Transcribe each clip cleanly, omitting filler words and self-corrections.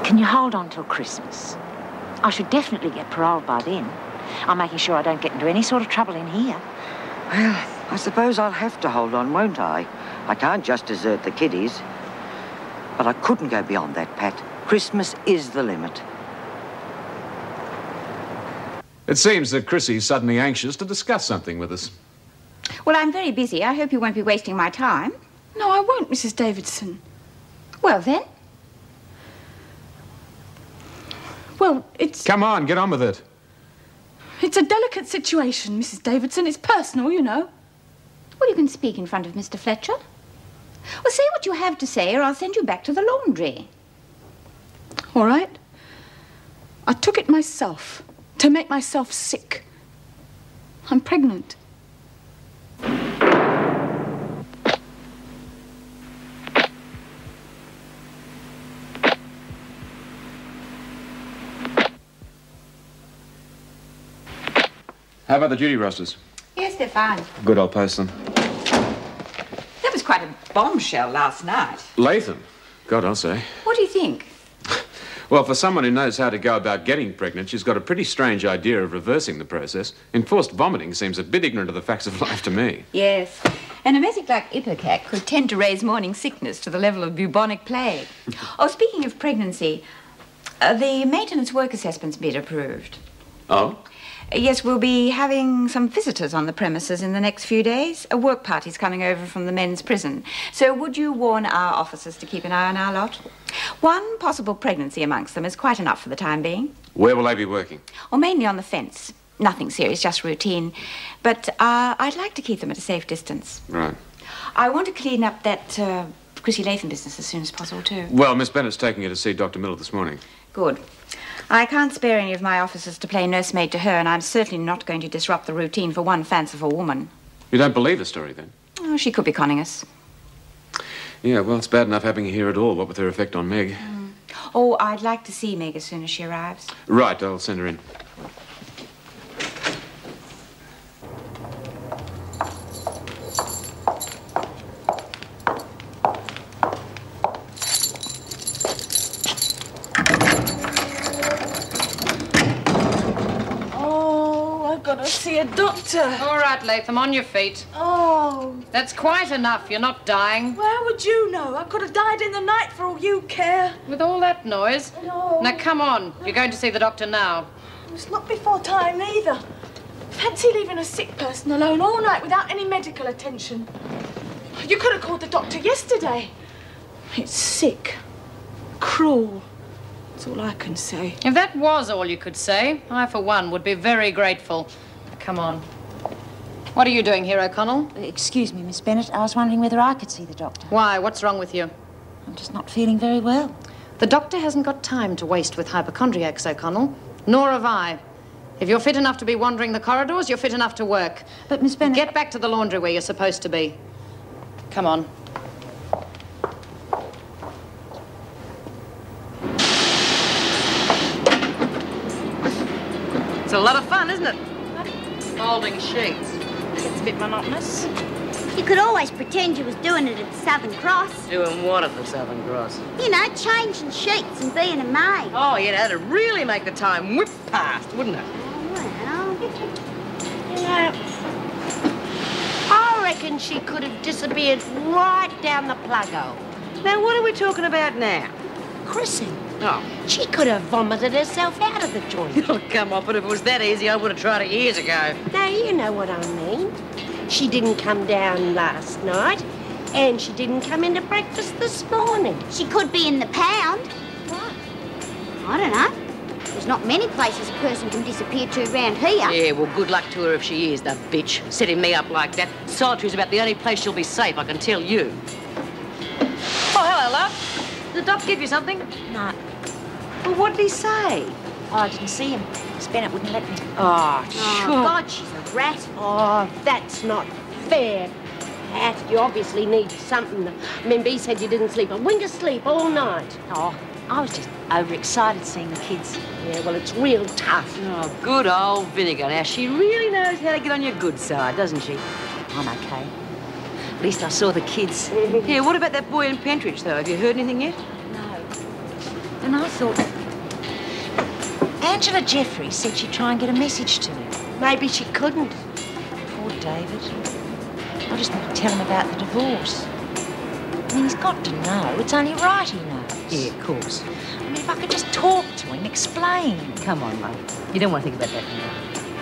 Can you hold on till Christmas? I should definitely get paroled by then. I'm making sure I don't get into any sort of trouble in here. Well, I suppose I'll have to hold on, won't I? I can't just desert the kiddies. But I couldn't go beyond that, Pat. Christmas is the limit. It seems that Chrissie's suddenly anxious to discuss something with us. Well, I'm very busy. I hope you won't be wasting my time. No, I won't, Mrs. Davidson. Well, then. Well, it's... Come on, get on with it. It's a delicate situation, Mrs. Davidson. It's personal, you know. Well, you can speak in front of Mr. Fletcher. Well, say what you have to say, or I'll send you back to the laundry. All right. I took it myself to make myself sick. I'm pregnant. How about the duty rosters? Yes, they're fine. Good, I'll post them. That was quite a bombshell last night. Latham? God, I'll say. What do you think? Well, for someone who knows how to go about getting pregnant, she's got a pretty strange idea of reversing the process. Enforced vomiting seems a bit ignorant of the facts of life to me. Yes. An emetic like ipecac could tend to raise morning sickness to the level of bubonic plague. Oh, speaking of pregnancy, the maintenance work assessment's been approved. Oh? Yes, we'll be having some visitors on the premises in the next few days. A work party's coming over from the men's prison. So would you warn our officers to keep an eye on our lot? One possible pregnancy amongst them is quite enough for the time being. Where will they be working? Well, mainly on the fence. Nothing serious, just routine. But I'd like to keep them at a safe distance. Right. I want to clean up that Chrissie Latham business as soon as possible, too. Well, Miss Bennett's taking her to see Dr. Miller this morning. Good. I can't spare any of my officers to play nursemaid to her, and I'm certainly not going to disrupt the routine for one fanciful woman. You don't believe the story, then? Oh, she could be conning us. Yeah, well, it's bad enough having her here at all, what with her effect on Meg. Oh, I'd like to see Meg as soon as she arrives. Right, I'll send her in. See a doctor. All right, Latham, on your feet. Oh. That's quite enough. You're not dying. Well, how would you know? I could have died in the night for all you care. With all that noise? No. Now, come on. You're going to see the doctor now. It's not before time, either. Fancy leaving a sick person alone all night without any medical attention. You could have called the doctor yesterday. It's sick. Cruel. That's all I can say. If that was all you could say, I, for one, would be very grateful. Come on. What are you doing here, O'Connell? Excuse me, Miss Bennett. I was wondering whether I could see the doctor. Why? What's wrong with you? I'm just not feeling very well. The doctor hasn't got time to waste with hypochondriacs, O'Connell. Nor have I. If you're fit enough to be wandering the corridors, you're fit enough to work. But, Miss Bennett... Get back to the laundry where you're supposed to be. Come on. It's a lot of fun, isn't it? Folding sheets. It's a bit monotonous. You could always pretend you was doing it at the Southern Cross. Doing what at the Southern Cross? You know, changing sheets and being a maid. Oh, yeah, that'd really make the time whip past, wouldn't it? Well, You know, I reckon she could have disappeared right down the plug hole. Now, what are we talking about now? Chrissie. Oh. She could have vomited herself out of the joint. Oh, come on, but if it was that easy, I would have tried it years ago. Now, you know what I mean. She didn't come down last night, and she didn't come into breakfast this morning. She could be in the pound. What? I don't know. There's not many places a person can disappear to around here. Yeah, well, good luck to her if she is, the bitch. Setting me up like that. Solitary's about the only place she'll be safe, I can tell you. Oh, hello, love. Did the doc give you something? No. Well, what did he say? Oh, I didn't see him. Miss Bennett wouldn't let me. Oh, Oh, sure. God, she's a rat. Oh, that's not fair. Pat, you obviously need something. Remember, he said you didn't sleep a wink of sleep all night. Oh, I was just overexcited seeing the kids. Yeah, well, it's real tough. Oh, good old Vinegar. Now, she really knows how to get on your good side, doesn't she? I'm okay. At least I saw the kids. Yeah, what about that boy in Pentridge, though? Have you heard anything yet? No. And I thought... Angela Jeffries said she'd try and get a message to him. Maybe she couldn't. Poor David. I just want to tell him about the divorce. I mean, he's got to know. It's only right he knows. Yeah, of course. I mean, if I could just talk to him, explain. Come on, Mum. You don't want to think about that now.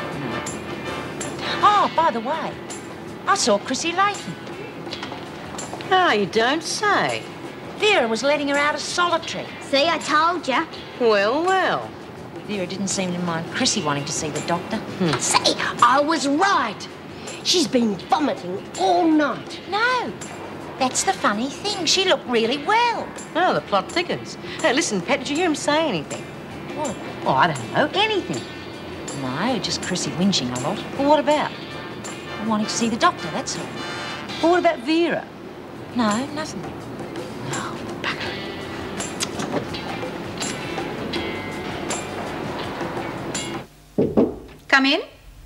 Oh, by the way, I saw Chrissie Latham. Oh, you don't say. Vera was letting her out of solitary. See, I told you. Well, well. Vera didn't seem to mind Chrissie wanting to see the doctor. See, I was right. She's been vomiting all night. No, that's the funny thing. She looked really well. Oh, the plot thickens. Hey, listen, Pet, did you hear him say anything? What? Oh, I don't know. Anything. No, just Chrissie whinging a lot. Well, what about? I wanted to see the doctor, that's all. Well, what about Vera? No, nothing. Oh, bugger. Come in.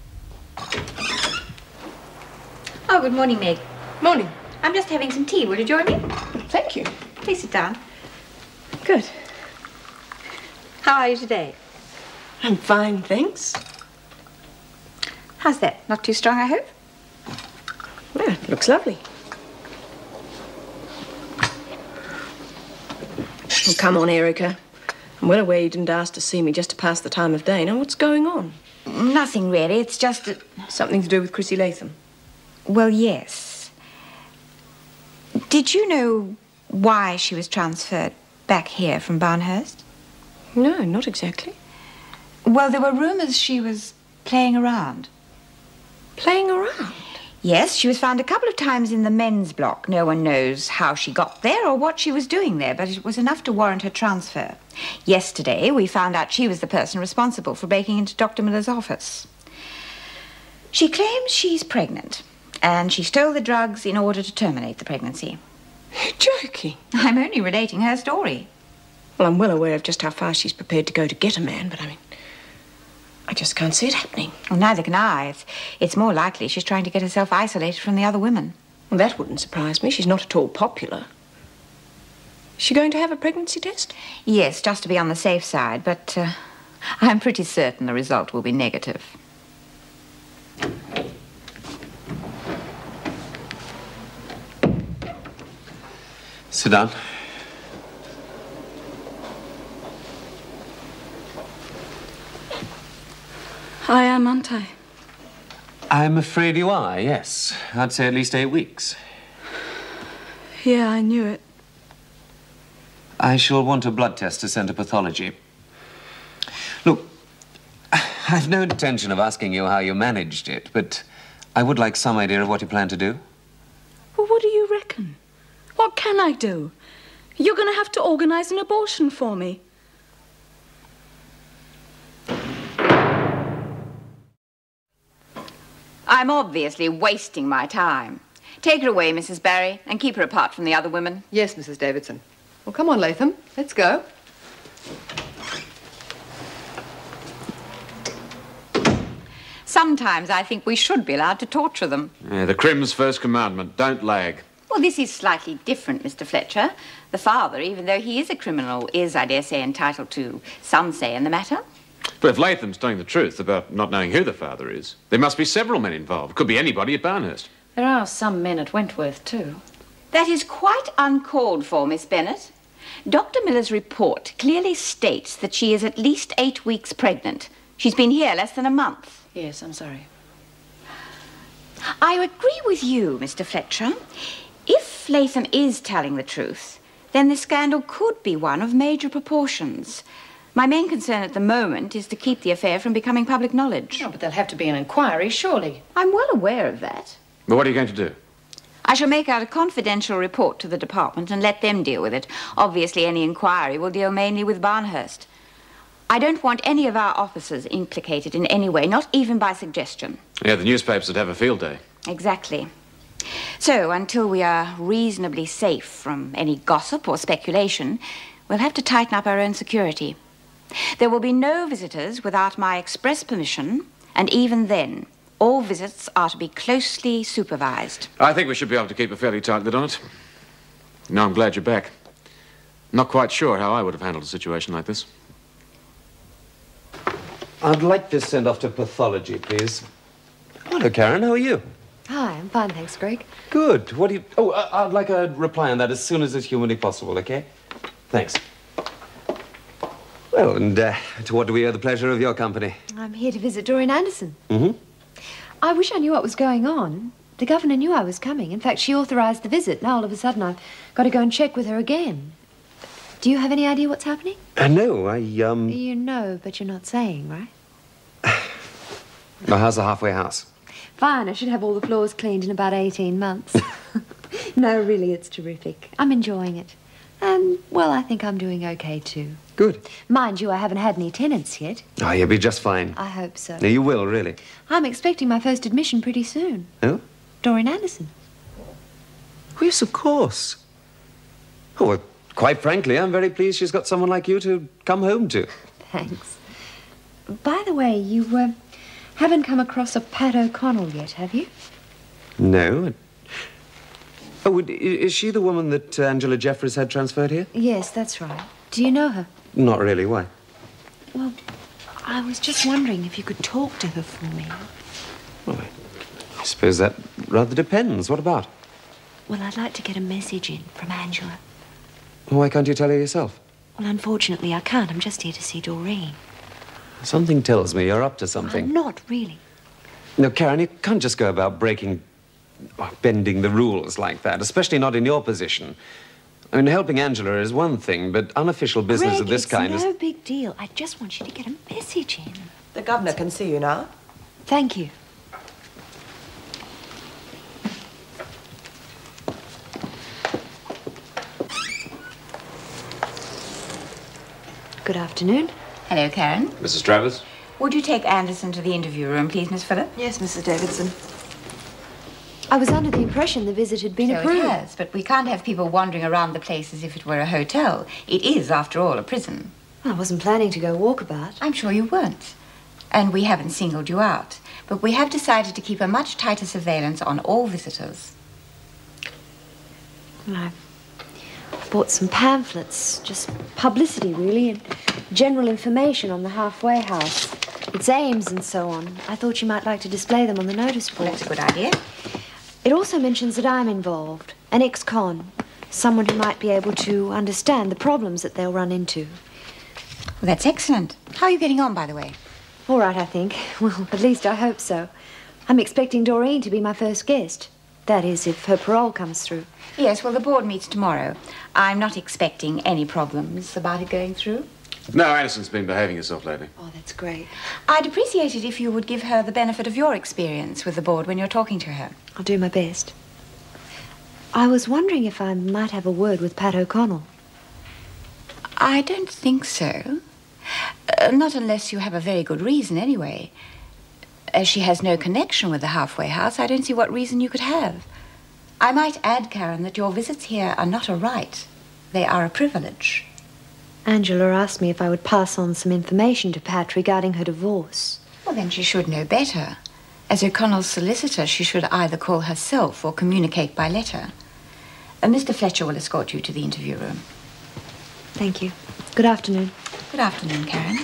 Oh, good morning, Meg. Morning. I'm just having some tea. Will you join me? Thank you. Please sit down. Good. How are you today? I'm fine, thanks. How's that? Not too strong, I hope? Well, it looks lovely. Oh, come on, Erica. I'm well aware you didn't ask to see me just to pass the time of day. Now, what's going on? Nothing really. It's just that... Something to do with Chrissie Latham? Well, yes. Did you know why she was transferred back here from Barnhurst? No, not exactly. Well, there were rumours she was playing around. Playing around? Yes, she was found a couple of times in the men's block. No one knows how she got there or what she was doing there, but it was enough to warrant her transfer. Yesterday, we found out she was the person responsible for breaking into Dr. Miller's office. She claims she's pregnant, and she stole the drugs in order to terminate the pregnancy. You're joking. I'm only relating her story. Well, I'm well aware of just how far she's prepared to go to get a man, but I mean, I just can't see it happening. Well, neither can I. It's more likely she's trying to get herself isolated from the other women. Well, that wouldn't surprise me. She's not at all popular. Is she going to have a pregnancy test? Yes, just to be on the safe side, but I'm pretty certain the result will be negative. Sit down. I am, aren't I? I'm afraid you are, yes. I'd say at least 8 weeks. Yeah, I knew it. I shall want a blood test to send to pathology. Look, I've no intention of asking you how you managed it, but I would like some idea of what you plan to do. Well, what do you reckon? What can I do? You're going to have to organise an abortion for me. I'm obviously wasting my time. Take her away, Mrs. Barry, and keep her apart from the other women. Yes, Mrs. Davidson. Well, come on, Latham. Let's go. Sometimes I think we should be allowed to torture them. Yeah, the Crim's first commandment, don't lag. Well, this is slightly different, Mr. Fletcher. The father, even though he is a criminal, is, I dare say, entitled to some say in the matter. But if Latham's telling the truth about not knowing who the father is, there must be several men involved. Could be anybody at Barnhurst. There are some men at Wentworth, too. That is quite uncalled for, Miss Bennett. Dr. Miller's report clearly states that she is at least 8 weeks pregnant. She's been here less than a month. Yes, I'm sorry. I agree with you, Mr. Fletcher. If Latham is telling the truth, then the scandal could be one of major proportions. My main concern at the moment is to keep the affair from becoming public knowledge. Oh, but there'll have to be an inquiry, surely. I'm well aware of that. But what are you going to do? I shall make out a confidential report to the department and let them deal with it. Obviously, any inquiry will deal mainly with Barnhurst. I don't want any of our officers implicated in any way, not even by suggestion. Yeah, the newspapers would have a field day. Exactly. So, until we are reasonably safe from any gossip or speculation, we'll have to tighten up our own security. There will be no visitors without my express permission, and even then, all visits are to be closely supervised. I think we should be able to keep a fairly tight lid on it. No, I'm glad you're back. Not quite sure how I would have handled a situation like this. I'd like this sent off to pathology, please. Hello, Karen. How are you? Hi, I'm fine, thanks, Greg. Good. What do you... Oh, I'd like a reply on that as soon as is humanly possible, okay? Thanks. Well, and to what do we owe the pleasure of your company? I'm here to visit Doreen Anderson. Mm-hmm. I wish I knew what was going on. The governor knew I was coming. In fact, she authorised the visit. Now, all of a sudden, I've got to go and check with her again. Do you have any idea what's happening? No, You know, but you're not saying, right? Now, how's the halfway house? Fine. I should have all the floors cleaned in about 18 months. No, really, it's terrific. I'm enjoying it. And, well, I think I'm doing okay, too. Good. Mind you, I haven't had any tenants yet. Oh, you'll be just fine. I hope so. No, you will, really. I'm expecting my first admission pretty soon. Oh? Doreen Anderson. Oh, yes, of course. Oh, well, quite frankly, I'm very pleased she's got someone like you to come home to. Thanks. By the way, you haven't come across a Pat O'Connell yet, have you? No. Oh, is she the woman that Angela Jeffries had transferred here? Yes, that's right. Do you know her? Not really. Why? Well, I was just wondering if you could talk to her for me. Well, I suppose that rather depends. What about? Well, I'd like to get a message in from Angela. Why can't you tell her yourself? Well, unfortunately, I can't. I'm just here to see Doreen. Something tells me you're up to something. I'm not, really. No, Karen, you can't just go about bending the rules like that, especially not in your position. I mean, helping Angela is one thing, but unofficial business Greg, of this kind is... it's no big deal. I just want you to get a message in. The governor can see you now. Thank you. Good afternoon. Hello, Karen. Mrs. Travers? Would you take Anderson to the interview room, please, Miss Phillip? Yes, Mrs. Davidson. I was under the impression the visit had been approved. So it has, but we can't have people wandering around the place as if it were a hotel. It is, after all, a prison. I wasn't planning to go walkabout. I'm sure you weren't. And we haven't singled you out. But we have decided to keep a much tighter surveillance on all visitors. I bought some pamphlets, just publicity, really, and general information on the halfway house, its aims and so on. I thought you might like to display them on the notice board. That's a good idea. It also mentions that I'm involved, an ex-con, someone who might be able to understand the problems that they'll run into. Well, that's excellent. How are you getting on, by the way? All right, I think. Well, at least I hope so. I'm expecting Doreen to be my first guest. That is, if her parole comes through. Yes, well, the board meets tomorrow. I'm not expecting any problems about it going through. No, Anderson's been behaving herself lately. Oh, that's great. I'd appreciate it if you would give her the benefit of your experience with the board when you're talking to her. I'll do my best. I was wondering if I might have a word with Pat O'Connell. I don't think so. Not unless you have a very good reason, anyway. As she has no connection with the halfway house, I don't see what reason you could have. I might add, Karen, that your visits here are not a right. They are a privilege. Angela asked me if I would pass on some information to Pat regarding her divorce. Well, then she should know better. As O'Connell's solicitor, she should either call herself or communicate by letter. Mr. Fletcher will escort you to the interview room. Thank you. Good afternoon. Good afternoon, Karen.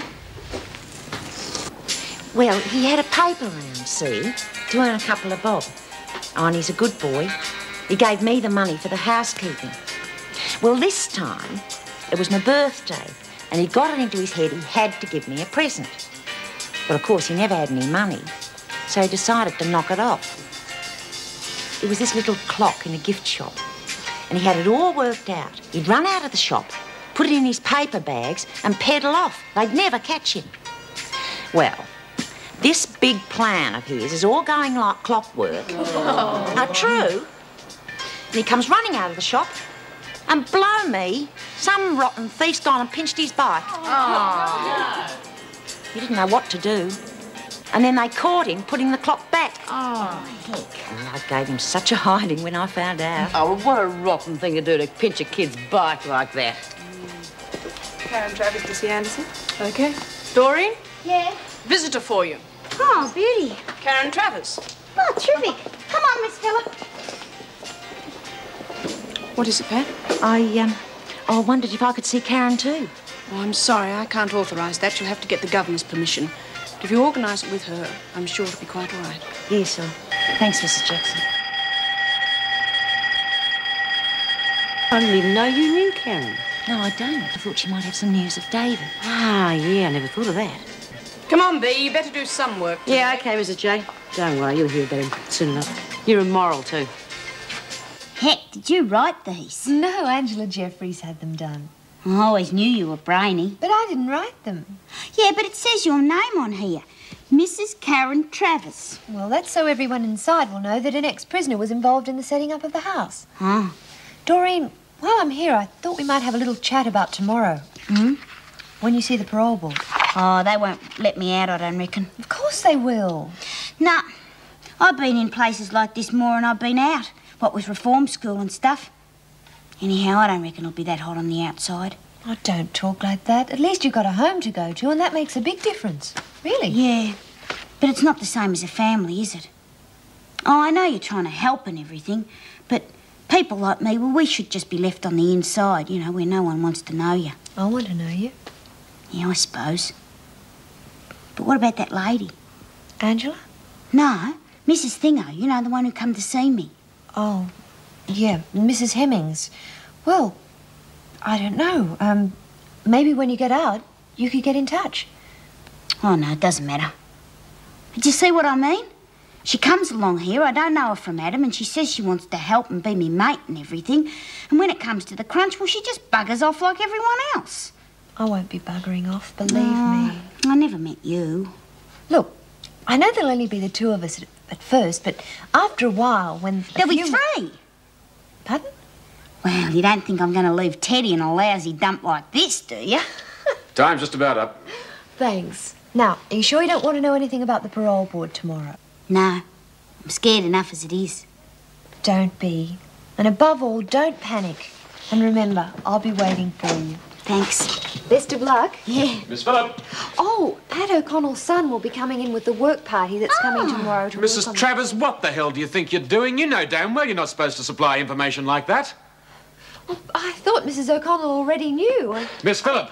Well, he had a paper round, see, to earn a couple of bob. Oh, and he's a good boy. He gave me the money for the housekeeping. Well, this time, it was my birthday, and he got it into his head he had to give me a present. But, of course, he never had any money, so he decided to knock it off. It was this little clock in a gift shop, and he had it all worked out. He'd run out of the shop, put it in his paper bags, and pedal off. They'd never catch him. Well, this big plan of his is all going like clockwork. Now, true. And he comes running out of the shop, and blow me, some rotten thief's gone and pinched his bike. Oh. He didn't know what to do. And then they caught him putting the clock back. Oh, heck. And I gave him such a hiding when I found out. Oh, well, what a rotten thing to do to pinch a kid's bike like that. Karen Travers to see Anderson. Okay. Doreen? Yeah? Visitor for you. Oh, beauty. Karen Travers. Oh, terrific. Come on, Miss Phillip. What is it, Pat? I wondered if I could see Karen too. Oh, I'm sorry, I can't authorise that. You'll have to get the governor's permission. But if you organise it with her, I'm sure it'll be quite all right. Yes, sir. Thanks, Mrs. Jackson. I didn't even know you knew Karen. No, I don't. I thought she might have some news of David. Ah, yeah, I never thought of that. Come on, Bea, you better do some work. Yeah, OK, Mrs. J. Don't worry, you'll hear about him soon enough. You're immoral, too. Heck, did you write these? No, Angela Jeffries had them done. I always knew you were brainy. But I didn't write them. Yeah, but it says your name on here. Mrs. Karen Travers. Well, that's so everyone inside will know that an ex-prisoner was involved in the setting up of the house. Huh. Doreen, while I'm here, I thought we might have a little chat about tomorrow. Hmm? When you see the parole board. Oh, they won't let me out, I don't reckon. Of course they will. Nah, I've been in places like this more than I've been out. What with reform school and stuff. Anyhow, I don't reckon it'll be that hot on the outside. Oh, don't talk like that. At least you've got a home to go to, and that makes a big difference. Really? Yeah, but it's not the same as a family, is it? Oh, I know you're trying to help and everything, but people like me, well, we should just be left on the inside, you know, where no one wants to know you. I want to know you. Yeah, I suppose. But what about that lady? Angela? No, Mrs. Thingo, you know, the one who come to see me. Oh, yeah, Mrs. Hemmings. Well, I don't know. Maybe when you get out, you could get in touch. Oh, no, it doesn't matter. Did you see what I mean? She comes along here, I don't know her from Adam, and she says she wants to help and be me mate and everything. And when it comes to the crunch, well, she just buggers off like everyone else. I won't be buggering off, believe me. I never met you. Look, I know there'll only be the two of us at first, but after a while, when... There'll be three. Pardon? Well, you don't think I'm going to leave Teddy in a lousy dump like this, do you? Time's just about up. Thanks. Now, are you sure you don't want to know anything about the parole board tomorrow? No. I'm scared enough as it is. Don't be. And above all, don't panic. And remember, I'll be waiting for you. Thanks. Best of luck. Yeah. Miss Phillip. Oh, Pat O'Connell's son will be coming in with the work party that's coming tomorrow to Mrs. work on Travers, what the hell do you think you're doing? You know damn well you're not supposed to supply information like that. Oh, I thought Mrs. O'Connell already knew. Miss Phillip.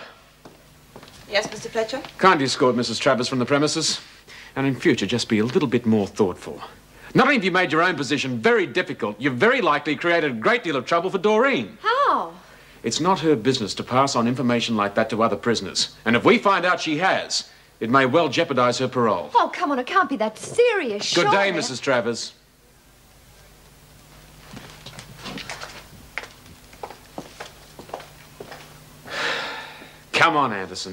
Yes, Mr. Fletcher? Kindly escort Mrs. Travers from the premises. And in future, just be a little bit more thoughtful. Not only have you made your own position very difficult, you've very likely created a great deal of trouble for Doreen. How? It's not her business to pass on information like that to other prisoners. And if we find out she has, it may well jeopardise her parole. Oh, come on, it can't be that serious, Good day, surely. Mrs. Travers. Come on, Anderson.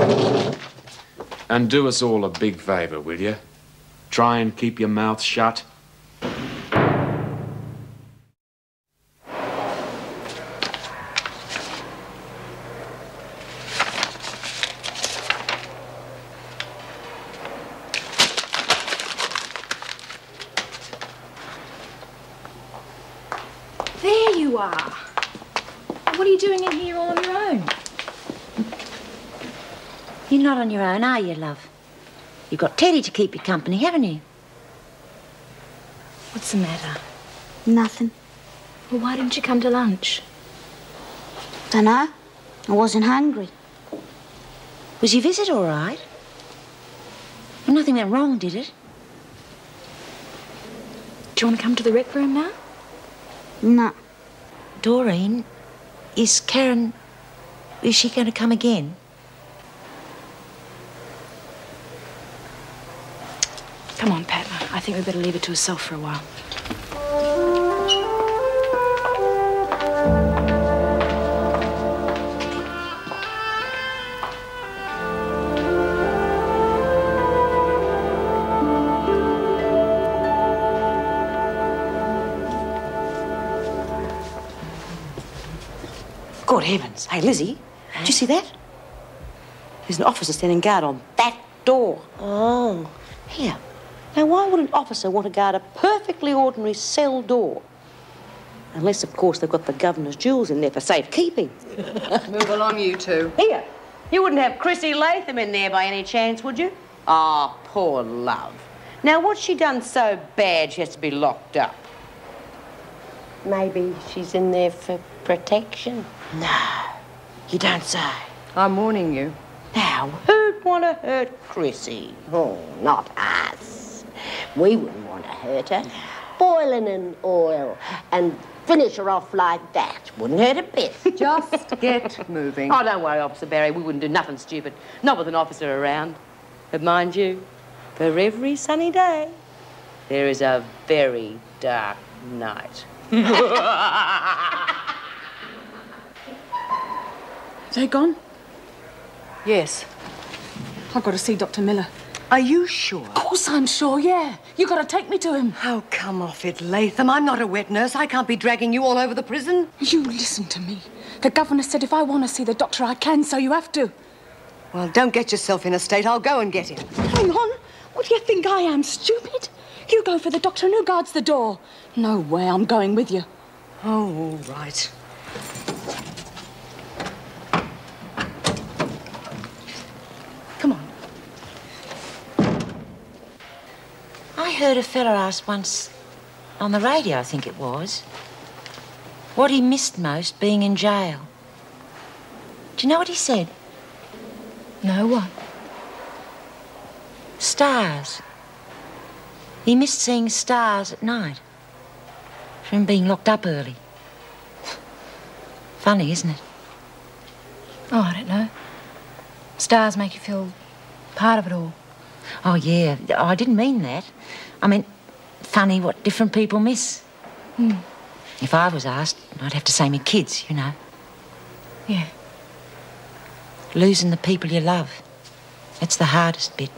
And do us all a big favour, will you? Try and keep your mouth shut. There you are. What are you doing in here all on your own? You're not on your own, are you, love? You've got Teddy to keep you company, haven't you? What's the matter? Nothing. Well, why didn't you come to lunch? Dunno. I wasn't hungry. Was your visit all right? Well, nothing went wrong, did it? Do you want to come to the rec room now? No. Doreen, is Karen... is she going to come again? Come on, Peta. I think we better leave it to herself for a while. Good heavens. Hey, Lizzie, did you see that? There's an officer standing guard on that door. Oh. Here. Now, why would an officer want to guard a perfectly ordinary cell door? Unless, of course, they've got the governor's jewels in there for safekeeping. Move along, you two. Here. You wouldn't have Chrissie Latham in there by any chance, would you? Ah, poor love. Now, what's she done so bad she has to be locked up? Maybe she's in there for protection. No, you don't say. I'm warning you. Now, who'd want to hurt Chrissie? Oh, not us. We wouldn't want to hurt her. Boiling in oil and finish her off like that wouldn't hurt a bit. Just get moving. Oh, don't worry, Officer Barry. We wouldn't do nothing stupid. Not with an officer around. But mind you, for every sunny day, there is a very dark night. They gone? Yes. I've got to see Dr. Miller. Are you sure? Of course I'm sure, yeah. You got to take me to him. Oh, come off it, Latham. I'm not a wet nurse. I can't be dragging you all over the prison. You listen to me. The governor said if I want to see the doctor, I can, so you have to. Well, don't get yourself in a state. I'll go and get him. Hang on. What do you think I am, stupid? You go for the doctor and who guards the door? No way, I'm going with you. Oh, all right. Come on. I heard a fella ask once, on the radio I think it was, what he missed most being in jail. Do you know what he said? No, what? Stars. He missed seeing stars at night from being locked up early. Funny, isn't it? Oh, I don't know. Stars make you feel part of it all. Oh, yeah. I didn't mean that. I meant funny what different people miss. If I was asked, I'd have to say me kids, you know. Yeah. Losing the people you love. That's the hardest bit.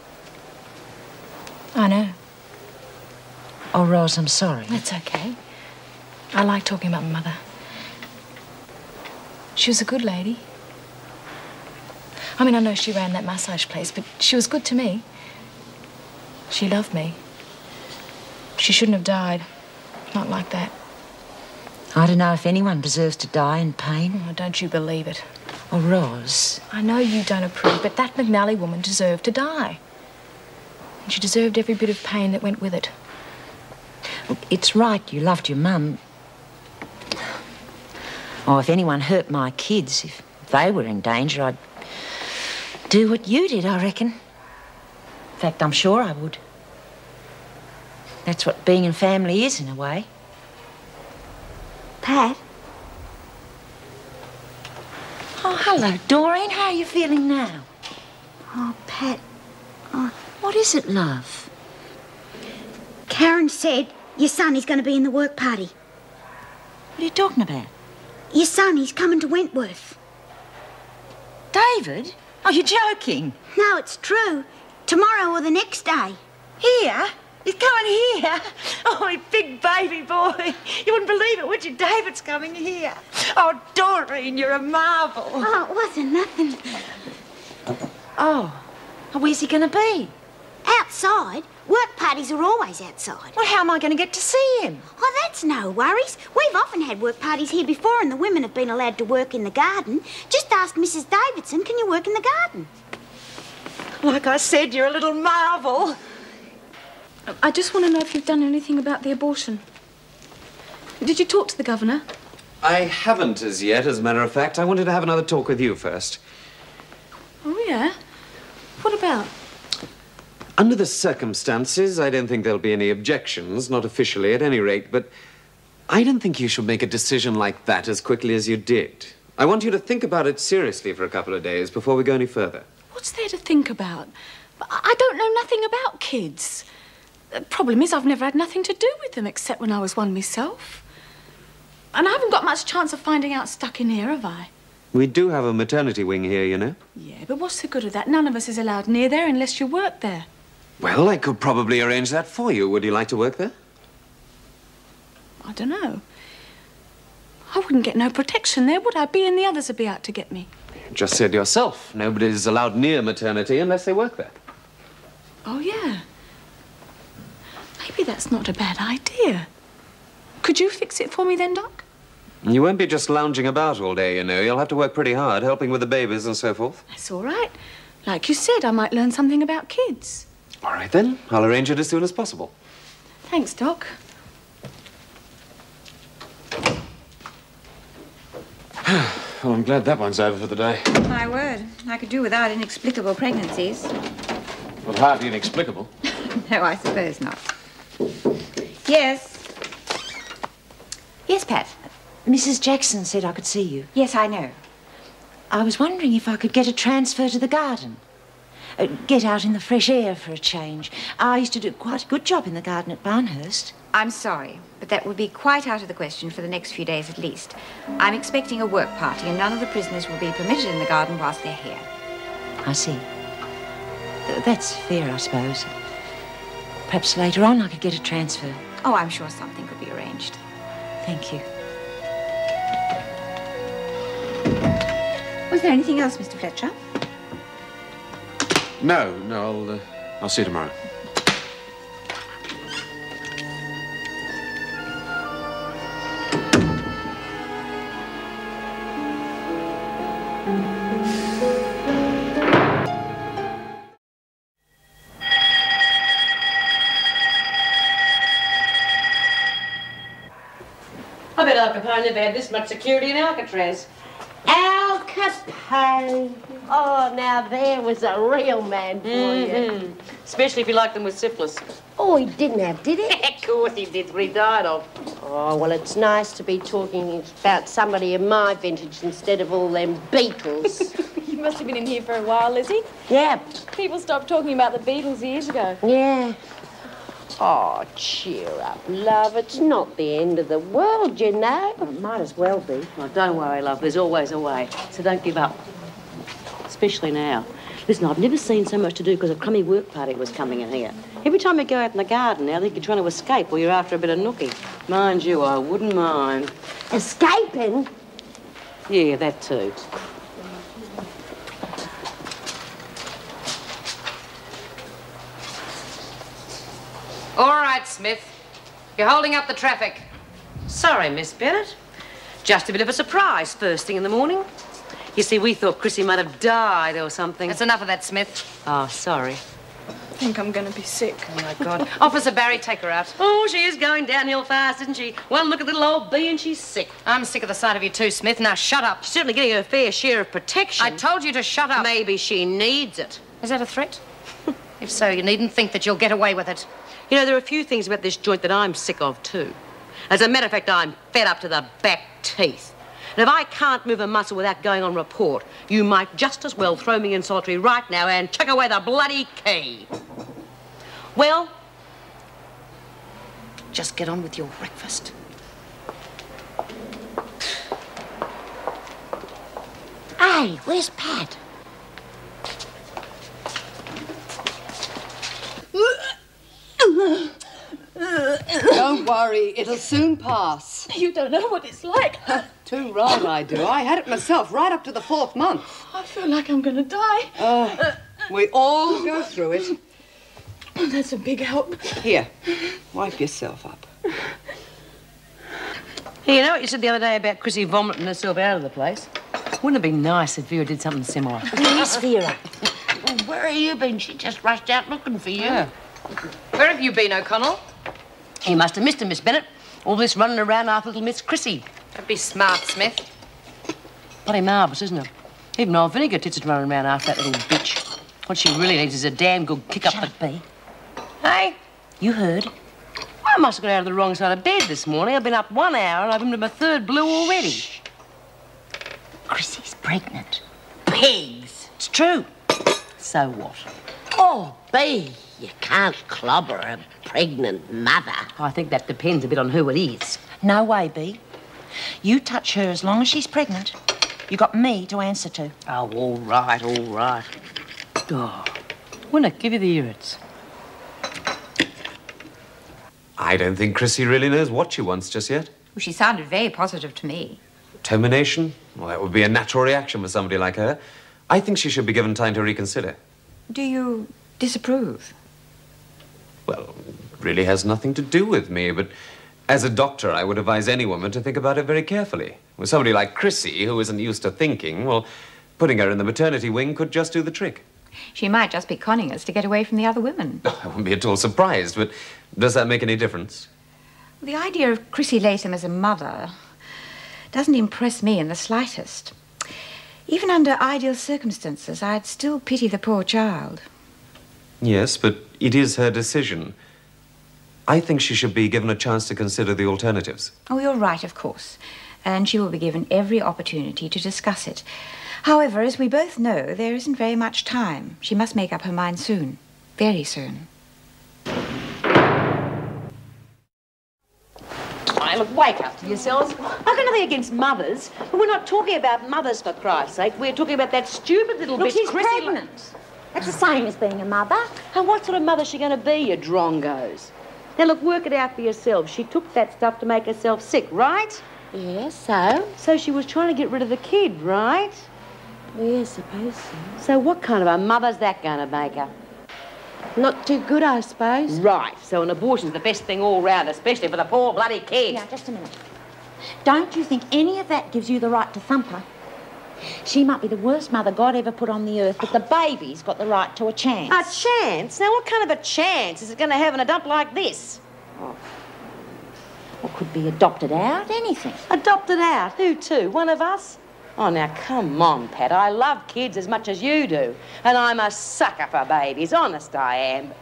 I know. Oh, Ros, I'm sorry. That's okay. I like talking about my mother. She was a good lady. I mean, I know she ran that massage place, but she was good to me. She loved me. She shouldn't have died. Not like that. I don't know if anyone deserves to die in pain. Oh, don't you believe it. Oh, Ros. I know you don't approve, but that McNally woman deserved to die. And she deserved every bit of pain that went with it. Look, it's right you loved your mum. Oh, if anyone hurt my kids, if they were in danger, I'd do what you did, I reckon. In fact, I'm sure I would. That's what being in family is, in a way. Pat? Oh, hello, Doreen. How are you feeling now? Oh, Pat. Oh. What is it, love? Karen said your son is going to be in the work party. What are you talking about? Your son, he's coming to Wentworth. David? Are you joking? No, it's true. Tomorrow or the next day. Here? He's coming here? Oh, you big baby boy. You wouldn't believe it, would you? David's coming here. Oh, Doreen, you're a marvel. Oh, it wasn't nothing. Oh, where's he going to be? Outside. Work parties are always outside. Well, how am I going to get to see him? Oh, that's no worries. We've often had work parties here before and the women have been allowed to work in the garden. Just ask Mrs. Davidson, can you work in the garden? Like I said, you're a little marvel. I just want to know if you've done anything about the abortion. Did you talk to the governor? I haven't as yet, as a matter of fact. I wanted to have another talk with you first. Oh, yeah? What about? Under the circumstances, I don't think there'll be any objections, not officially at any rate, but I don't think you should make a decision like that as quickly as you did. I want you to think about it seriously for a couple of days before we go any further. What's there to think about? I don't know nothing about kids. The problem is I've never had nothing to do with them except when I was one myself. And I haven't got much chance of finding out stuck in here, have I? We do have a maternity wing here, you know. Yeah, but what's the good of that? None of us is allowed near there unless you work there. Well, I could probably arrange that for you. Would you like to work there? I don't know. I wouldn't get no protection there, would I? B and the others would be out to get me. You just said yourself, nobody's allowed near maternity unless they work there. Oh, yeah. Maybe that's not a bad idea. Could you fix it for me then, Doc? You won't be just lounging about all day, you know. You'll have to work pretty hard, helping with the babies and so forth. That's all right. Like you said, I might learn something about kids. All right, then. I'll arrange it as soon as possible. Thanks, Doc. Well, I'm glad that one's over for the day. My word, I could do without inexplicable pregnancies. Well, hardly inexplicable. No, I suppose not. Yes. Yes, Pat. Mrs. Jackson said I could see you. Yes, I know. I was wondering if I could get a transfer to the garden. Get out in the fresh air for a change. I used to do quite a good job in the garden at Barnhurst. I'm sorry, but that would be quite out of the question for the next few days at least. I'm expecting a work party, and none of the prisoners will be permitted in the garden whilst they're here. I see. That's fair, I suppose. Perhaps later on I could get a transfer. Oh, I'm sure something could be arranged. Thank you. Was there anything else, Mr. Fletcher? No, I'll see you tomorrow. I bet Al Capone never had this much security in Alcatraz. Al Capone. Oh, now there was a real man for you. Especially if you liked them with syphilis. Oh, he didn't have, did he? Of course he did, what he died of. Oh, well, it's nice to be talking about somebody of my vintage instead of all them Beatles. You must have been in here for a while, Lizzie. Yeah. People stopped talking about the Beatles years ago. Yeah. Oh, cheer up, love. It's not the end of the world, you know. Well, it might as well be. Oh, don't worry, love. There's always a way. So don't give up. Especially now. Listen, I've never seen so much to do because a crummy work party was coming in here. Every time you go out in the garden now, I think you're trying to escape or you're after a bit of nookie. Mind you, I wouldn't mind. Escaping? Yeah, that too. All right, Smith. You're holding up the traffic. Sorry, Miss Bennett. Just a bit of a surprise first thing in the morning. You see, we thought Chrissie might have died or something. That's enough of that, Smith. Oh, sorry. I think I'm going to be sick. Oh, my God. Officer Barry, take her out. Oh, she is going downhill fast, isn't she? One look at little old B and she's sick. I'm sick of the sight of you too, Smith. Now, shut up. She's certainly getting her fair share of protection. I told you to shut up. Maybe she needs it. Is that a threat? If so, you needn't think that you'll get away with it. You know, there are a few things about this joint that I'm sick of, too. As a matter of fact, I'm fed up to the back teeth. And if I can't move a muscle without going on report, you might just as well throw me in solitary right now and chuck away the bloody key. Well, just get on with your breakfast. Hey, where's Pat? Don't worry, it'll soon pass. You don't know what it's like. Too right I do. I had it myself right up to the 4th month. I feel like I'm going to die. We all go through it. That's a big help. Here, wipe yourself up. Hey, you know what you said the other day about Chrissie vomiting herself out of the place? Wouldn't it be nice if Vera did something similar? Yes, Vera. Well, where have you been? She just rushed out looking for you. Yeah. Where have you been, O'Connell? You must have missed her, Miss Bennett. All this running around after little Miss Chrissie. Don't be smart, Smith. Bloody marvellous, isn't it? Even old Vinegar Tits is running around after that little bitch. What she really needs is a damn good kick up the bee. Hey, you heard? I must have got out of the wrong side of bed this morning. I've been up 1 hour and I've been to my 3rd blue already. Shh. Chrissie's pregnant. Pigs. It's true. So what? Oh, B, you can't clobber a pregnant mother. I think that depends a bit on who it is. No way, B. You touch her as long as she's pregnant. You got me to answer to. Oh, all right, all right. Oh, wouldn't it give you the irrits? I don't think Chrissie really knows what she wants just yet. Well, she sounded very positive to me. Termination? Well, that would be a natural reaction for somebody like her. I think she should be given time to reconsider. Do you disapprove? Well, it really has nothing to do with me, but as a doctor, I would advise any woman to think about it very carefully. With somebody like Chrissie, who isn't used to thinking, well, putting her in the maternity wing could just do the trick. She might just be conning us to get away from the other women. I wouldn't be at all surprised, but does that make any difference? The idea of Chrissie Latham as a mother doesn't impress me in the slightest. Even under ideal circumstances, I'd still pity the poor child. Yes, but it is her decision. I think she should be given a chance to consider the alternatives. Oh, you're right, of course. And she will be given every opportunity to discuss it. However, as we both know, there isn't very much time. She must make up her mind soon. Very soon. Hey, look, wake up to yourselves. I've got nothing against mothers, but we're not talking about mothers, for Christ's sake. We're talking about that stupid little bitch, she's Chrissie. pregnant. That's the same as being a mother. And what sort of mother's she going to be, you drongos? Now, look, work it out for yourself. She took that stuff to make herself sick, right? Yes, so? So she was trying to get rid of the kid, right? Yes, I suppose so. So what kind of a mother's that going to make her? Not too good, I suppose. Right, so an abortion's the best thing all round, especially for the poor bloody kid. Now, just a minute. Don't you think any of that gives you the right to thump her? She might be the worst mother God ever put on the earth, but the baby's got the right to a chance. A chance? Now, what kind of a chance is it going to have in a dump like this? Oh. Or could be adopted out, anything. Adopted out? Who to? One of us? Oh, now, come on, Pat. I love kids as much as you do. And I'm a sucker for babies. Honest, I am.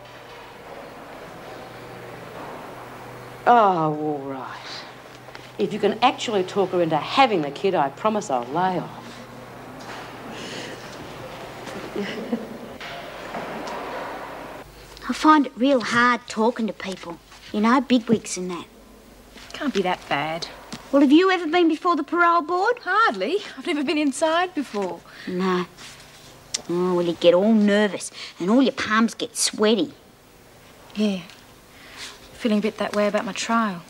Oh, all right. If you can actually talk her into having the kid, I promise I'll lay off. I find it real hard talking to people. You know, bigwigs and that. Can't be that bad. Well, have you ever been before the parole board? Hardly. I've never been inside before. No. Oh, well, you get all nervous and all your palms get sweaty. Yeah. Feeling a bit that way about my trial.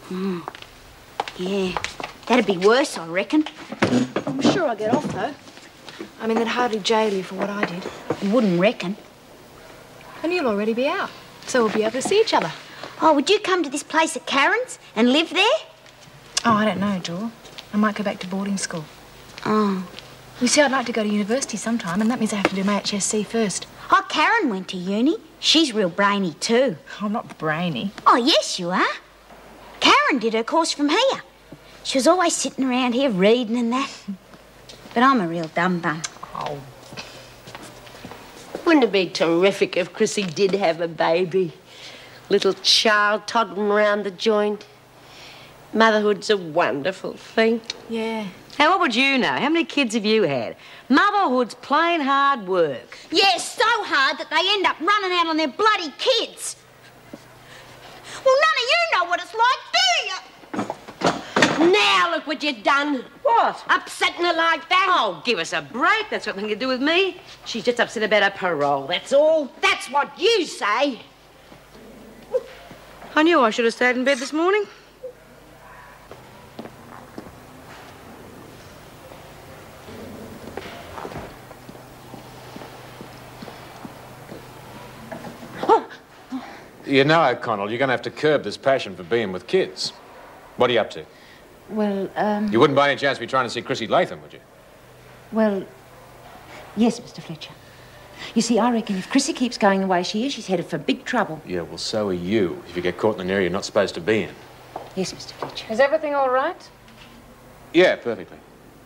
Yeah. That'd be worse, I reckon. I'm sure I'll get off, though. I mean, they'd hardly jail you for what I did. You wouldn't reckon. And you'll already be out, so we'll be able to see each other. Oh, would you come to this place at Karen's and live there? Oh, I don't know, Dor. I might go back to boarding school. Oh. You see, I'd like to go to university sometime, and that means I have to do my HSC first. Oh, Karen went to uni. She's real brainy too. I'm not brainy. Oh, yes, you are. Karen did her course from here. She was always sitting around here reading and that. But I'm a real dum-bum. Oh. Wouldn't it be terrific if Chrissie did have a baby? Little child toddling around the joint. Motherhood's a wonderful thing. Yeah. Now, what would you know? How many kids have you had? Motherhood's plain hard work. Yeah, so hard that they end up running out on their bloody kids. Well, none of you know what it's like, do you? Now look what you've done. What? Upsetting her like that. Oh, give us a break. That's got nothing to do with me. She's just upset about her parole, that's all. That's what you say. I knew I should have stayed in bed this morning. You know, O'Connell, you're going to have to curb this passion for being with kids. What are you up to? Well, You wouldn't by any chance be trying to see Chrissie Latham, would you? Well, yes, Mr. Fletcher. You see, I reckon if Chrissie keeps going the way she is, she's headed for big trouble. Yeah, well, so are you, if you get caught in an area you're not supposed to be in. Yes, Mr. Fletcher. Is everything all right? Yeah, perfectly.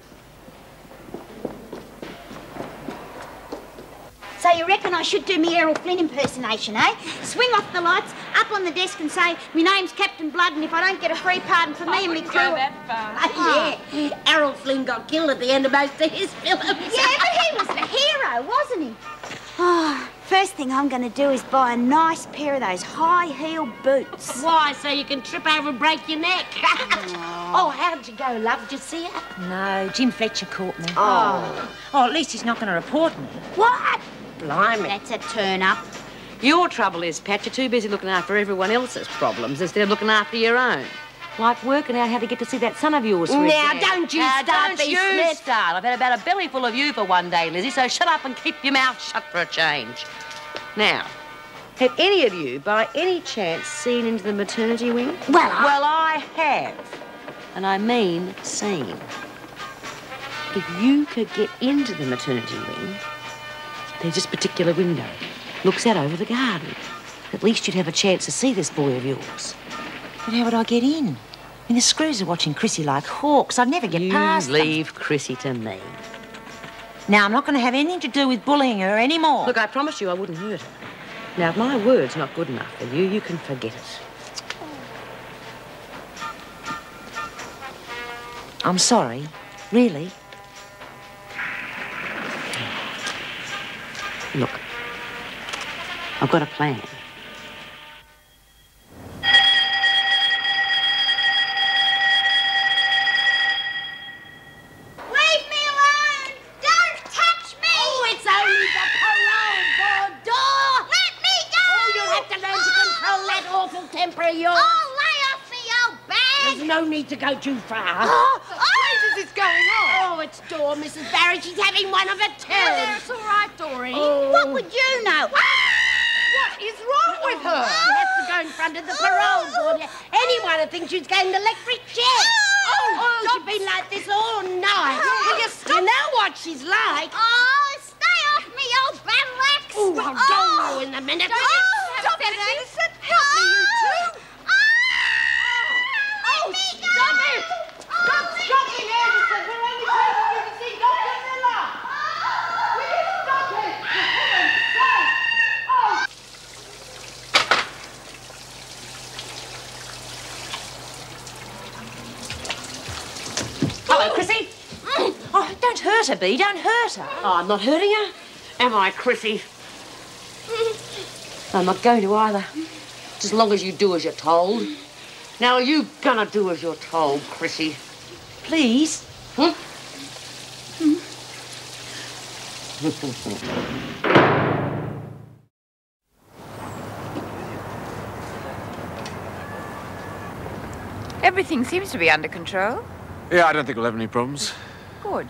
So you reckon I should do me Errol Flynn impersonation, eh? Swing off the lights, up on the desk and say, my name's Captain Blood, and if I don't get a free pardon for me and me crew... Yeah. Errol Flynn got killed at the end of most of his films. Yeah, but he was the hero, wasn't he? Oh, first thing I'm going to do is buy a nice pair of those high-heel boots. Why, so you can trip over and break your neck? Oh, how'd you go, love? Did you see it? No, Jim Fletcher caught me. Oh. Oh, at least he's not going to report me. What? Blimey. That's a turn-up. Your trouble is, Pat, you're too busy looking after everyone else's problems instead of looking after your own. Like working out how to get to see that son of yours. Now, don't you start Don't these you sniffs. start. I've had about a belly full of you for one day, Lizzie, so shut up and keep your mouth shut for a change. Now, have any of you, by any chance, seen into the maternity wing? Well, I have. And I mean seen. If you could get into the maternity wing, there's this particular window. Looks out over the garden. At least you'd have a chance to see this boy of yours. But how would I get in? mean, the screws are watching Chrissie like hawks. I'd never get past them. Leave Chrissie to me. Now, I'm not going to have anything to do with bullying her anymore. Look, I promised you I wouldn't hurt her. Now, if my word's not good enough for you, you can forget it. I'm sorry. Really. Look, I've got a plan. Leave me alone! Don't touch me! Oh, it's only the parole board door! Let me go! Oh, you'll have to learn to control that awful temper of yours. Oh, lay off me, old bag! There's no need to go too far. What is going on? Oh, it's Dor, Mrs. Barry. She's having one of her turns. It's all right, Doreen. Oh. What would you know? What is wrong with her? She has to go in front of the parole board. Anyone would think she's getting an electric chair. Oh, she's been like this all night. Will you stop? You know what she's like. Oh, stay off me, old battle axe! Oh, I'll go in a minute. Stop it, Davidson! Help me, you two! Oh, stop it! Stop stopping, Davidson! We're only taking you to see Dr. Miller! Will you stop it? For heaven's sake! Oh! Hello, Chrissie. Oh, don't hurt her, Bea. Don't hurt her. Oh, I'm not hurting her, am I, Chrissie? I'm not going to either. Just as long as you do as you're told. Now, are you gonna do as you're told, Chrissie? Please. Hmm? Everything seems to be under control. Yeah, I don't think we'll have any problems. Good.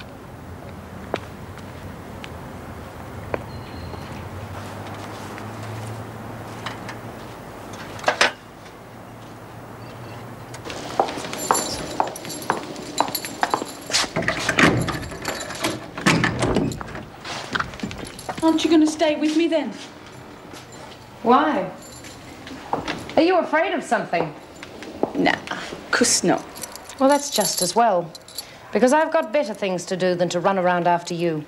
Aren't you going to stay with me then? Why? Are you afraid of something? Nah, course not. Well, that's just as well. Because I've got better things to do than to run around after you.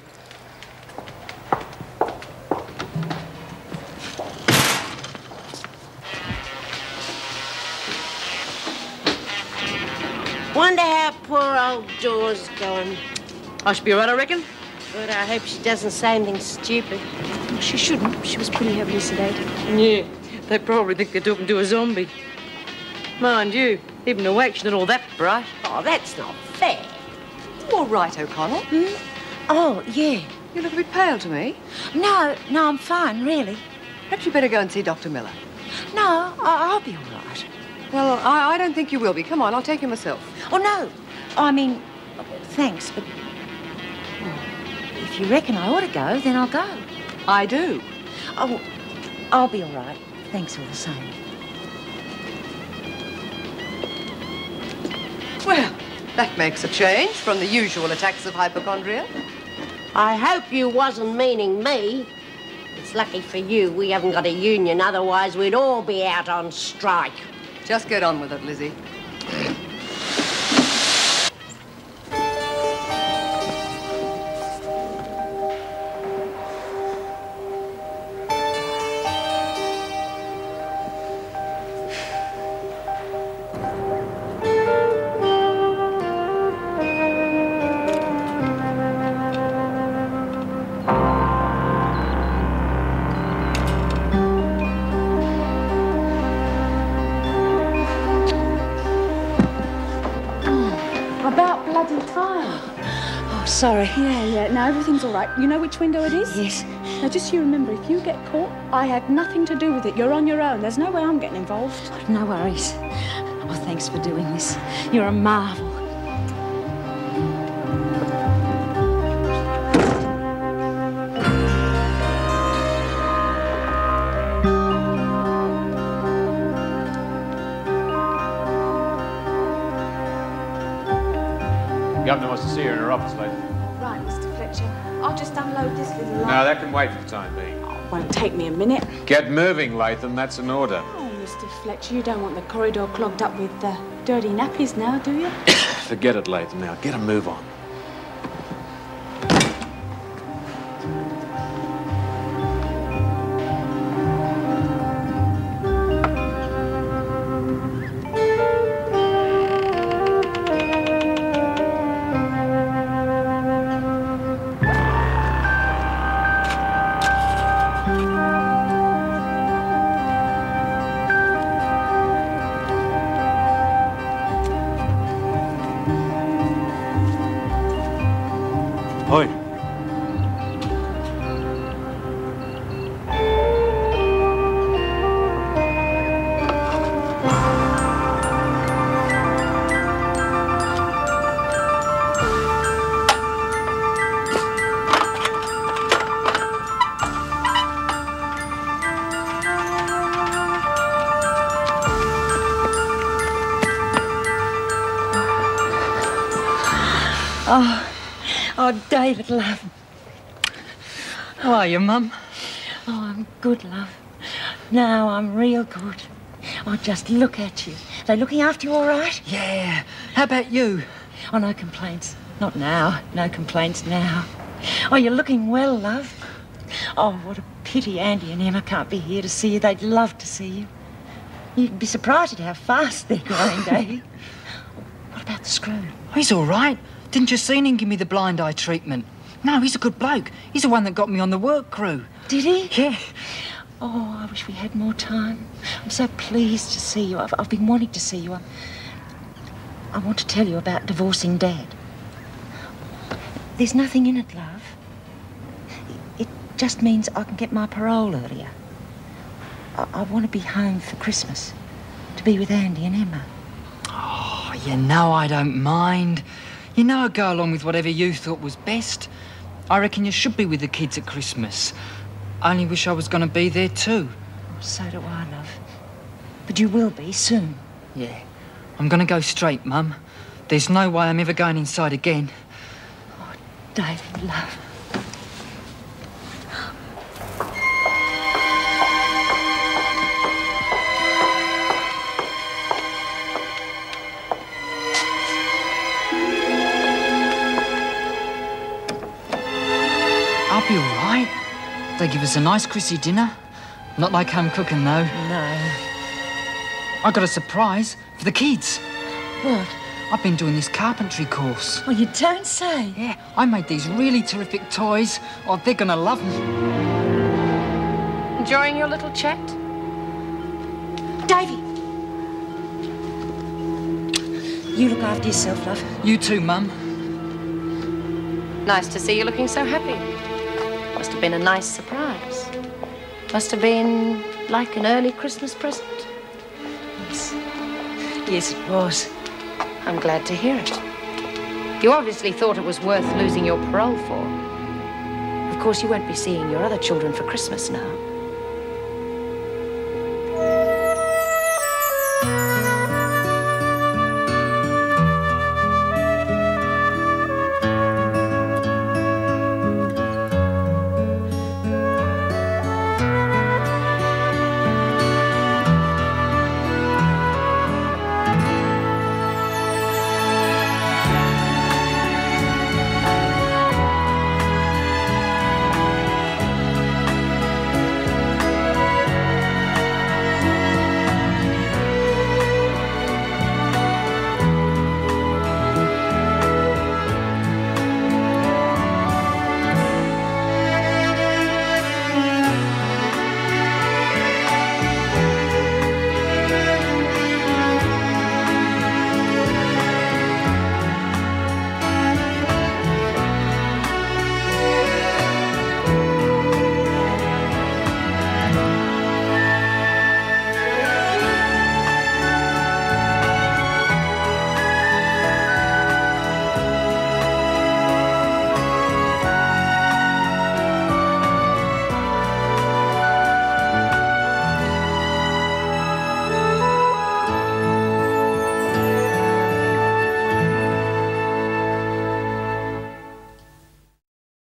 Wonder how poor old Dor's going. I should be all right, I reckon. But I hope she doesn't say anything stupid. Well, she shouldn't. She was pretty heavily sedated. Yeah, they probably think they're talking to a zombie. Mind you, even awake, she's not all that bright. Oh, that's not fair. You all right, O'Connell? Oh, yeah. You look a bit pale to me. No, I'm fine, really. Perhaps you better go and see Dr. Miller. No, I'll be all right. Well, I don't think you will be. Come on, I'll take you myself. Oh, no. I mean, thanks, but... Well, if you reckon I ought to go, then I'll go. I do. Oh, I'll be all right. Thanks all the same. Well, that makes a change from the usual attacks of hypochondria. I hope you wasn't meaning me. It's lucky for you we haven't got a union, otherwise we'd all be out on strike. Just get on with it, Lizzie. Sorry. Yeah. No, everything's all right. You know which window it is? Yes. Now, just you remember, if you get caught, I had nothing to do with it. You're on your own. There's no way I'm getting involved. Oh, no worries. Well, thanks for doing this. You're a marvel. The governor wants to see her in her office later. Right, Mr. Fletcher. I'll just unload this little No, that can wait for the time being. Won't take me a minute. Get moving, Latham. That's an order. Oh, Mr. Mr. Fletcher, you don't want the corridor clogged up with dirty nappies now, do you? Forget it, Latham. Now, get a move on. Oi. Oh, David, love. How are you, Mum? Oh, I'm good, love. Now I'm real good. Oh, just look at you. They looking after you all right? Yeah. How about you? Oh, no complaints. Not now. No complaints now. Oh, you're looking well, love. Oh, what a pity Andy and Emma can't be here to see you. They'd love to see you. You'd be surprised at how fast they're growing, Davy. What about the screw? He's all right. Didn't you see him give me the blind eye treatment? No, he's a good bloke. He's the one that got me on the work crew. Did he? Yeah. Oh, I wish we had more time. I'm so pleased to see you. I've been wanting to see you. I want to tell you about divorcing Dad. There's nothing in it, love. It just means I can get my parole earlier. I want to be home for Christmas, to be with Andy and Emma. Oh, you know I don't mind. You know I'd go along with whatever you thought was best. I reckon you should be with the kids at Christmas. I only wish I was going to be there too. Oh, so do I, love. But you will be soon. Yeah. I'm going to go straight, Mum. There's no way I'm ever going inside again. Oh, David, love. I'll be all right. They give us a nice Chrissie dinner. Not like home cooking, though. No. I got a surprise for the kids. What? I've been doing this carpentry course. Oh, you don't say? Yeah, I made these really terrific toys. Oh, they're going to love them. Enjoying your little chat? Davy! You look after yourself, love. You too, Mum. Nice to see you looking so happy. Must have been a nice surprise. Must have been like an early Christmas present. Yes. Yes, it was. I'm glad to hear it. You obviously thought it was worth losing your parole for. Of course, you won't be seeing your other children for Christmas now.